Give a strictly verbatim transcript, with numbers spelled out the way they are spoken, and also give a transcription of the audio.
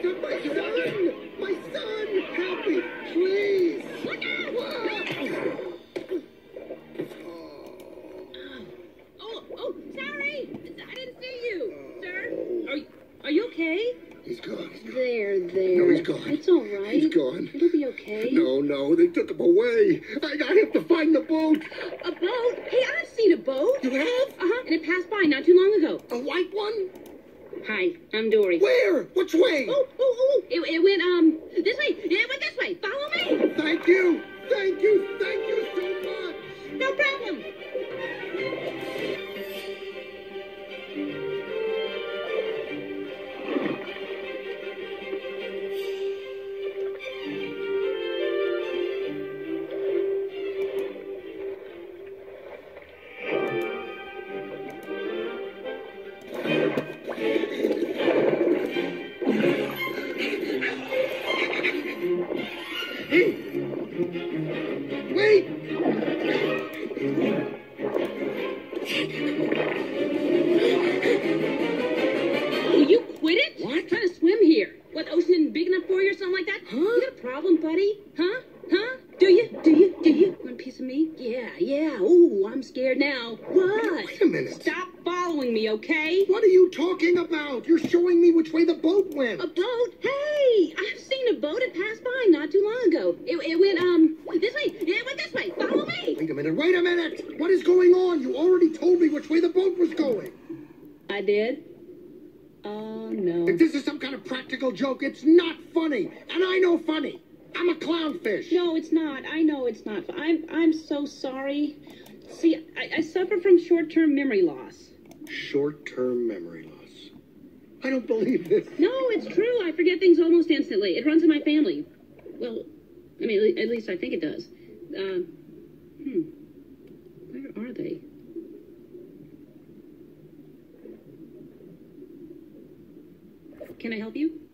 Not my son! My son! Help me, please! Look out! Whoa. Oh, oh, sorry! I didn't see you, sir. Are you, are you okay? He's gone. He's gone. There, there. No, he's gone. It's all right. He's gone. It'll be okay. No, no, they took him away. I, I have to find the boat. A boat? Hey, I've seen a boat. You have? Uh-huh, and it passed by not too long ago. A white one? Hi, I'm Dory. Where? Which way? Oh, oh, oh, it, it went, um, this way. It went this way. Follow me. Thank you. Thank you. Thank you so much. No problem. Hey! Wait! Will you quit it? What? Trying to swim here. What, the ocean isn't big enough for you or something like that? Huh? You got a problem, buddy? Huh? Huh? Do you? Do you? Do you? Want a piece of me? Yeah, yeah. Ooh, I'm scared now. What? Wait a minute. Stop following me, okay? What are you talking about? You're showing me which way the boat went. A boat? Hey! I've seen a boat. It passed by not too long ago. It, it went, um, this way. It went this way. Follow me. Wait a minute. Wait a minute. What is going on? You already told me which way the boat was going. I did? Oh, no. If this is some kind of practical joke, it's not funny. And I know funny. I'm a clownfish. No, it's not. I know it's not. I'm, I'm so sorry. See, I, I suffer from short-term memory loss. Short-term memory loss. I don't believe this. No, it's true. I forget things almost instantly. It runs in my family. Well, I mean, at le- at least I think it does. Uh, hmm. Where are they? Can I help you?